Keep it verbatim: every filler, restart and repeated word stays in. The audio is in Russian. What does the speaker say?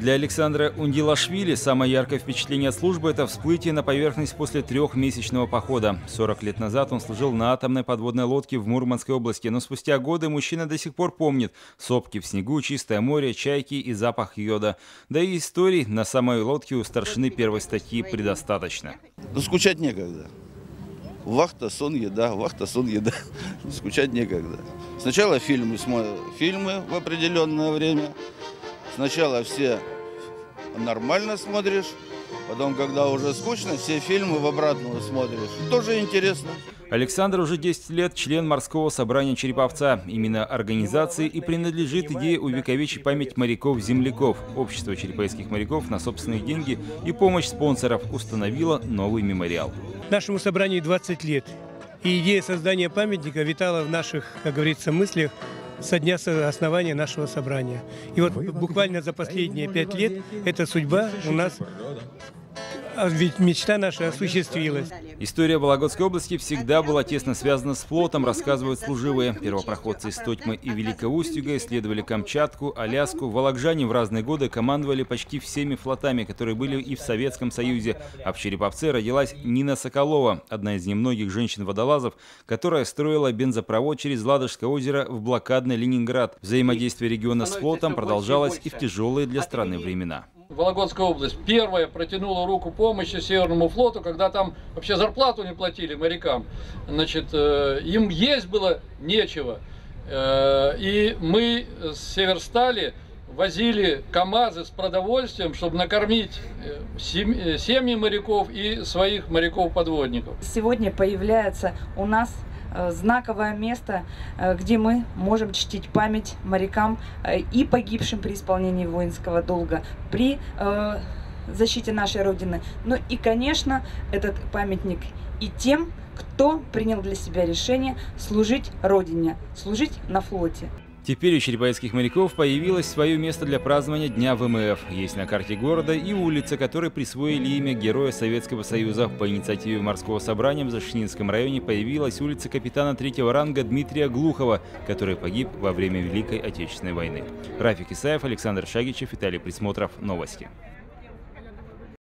Для Александра Ундилашвили самое яркое впечатление от службы – это всплытие на поверхность после трехмесячного похода. сорок лет назад он служил на атомной подводной лодке в Мурманской области, но спустя годы мужчина до сих пор помнит сопки в снегу, чистое море, чайки и запах йода. Да и историй на самой лодке у старшины первой статьи предостаточно. Да скучать некогда. Вахта, сон, еда, вахта, сон, еда. Скучать некогда. Сначала фильмы, фильмы в определенное время. Сначала все нормально смотришь, потом, когда уже скучно, все фильмы в обратную смотришь. Тоже интересно. Александр уже десять лет член морского собрания Череповца. Именно организации и принадлежит идея увековечить память моряков-земляков. Общество череповецких моряков на собственные деньги и помощь спонсоров установило новый мемориал. Нашему собранию двадцать лет. И идея создания памятника витала в наших, как говорится, мыслях со дня основания нашего собрания. И вот буквально за последние пять лет эта судьба у нас, ведь мечта наша осуществилась. История Вологодской области всегда была тесно связана с флотом, рассказывают служивые. Первопроходцы из Тотьмы и Великого Устюга исследовали Камчатку, Аляску. Вологжане в разные годы командовали почти всеми флотами, которые были и в Советском Союзе. А в Череповце родилась Нина Соколова, одна из немногих женщин-водолазов, которая строила бензопровод через Ладожское озеро в блокадный Ленинград. Взаимодействие региона с флотом продолжалось и в тяжелые для страны времена. Вологодская область первая протянула руку помощи Северному флоту, когда там вообще зарплату не платили морякам. Значит, им есть было нечего. И мы с Северстали возили КАМАЗы с продовольствием, чтобы накормить семьи моряков и своих моряков-подводников. Сегодня появляется у нас знаковое место, где мы можем чтить память морякам и погибшим при исполнении воинского долга, при э, защите нашей Родины. Ну и, конечно, этот памятник и тем, кто принял для себя решение служить Родине, служить на флоте. Теперь у череповецких моряков появилось свое место для празднования Дня ВМФ. Есть на карте города и улица, которой присвоили имя Героя Советского Союза. По инициативе морского собрания в Защитинском районе появилась улица капитана третьего ранга Дмитрия Глухова, который погиб во время Великой Отечественной войны. Рафик Исаев, Александр Шагичев, Виталий Присмотров. Новости.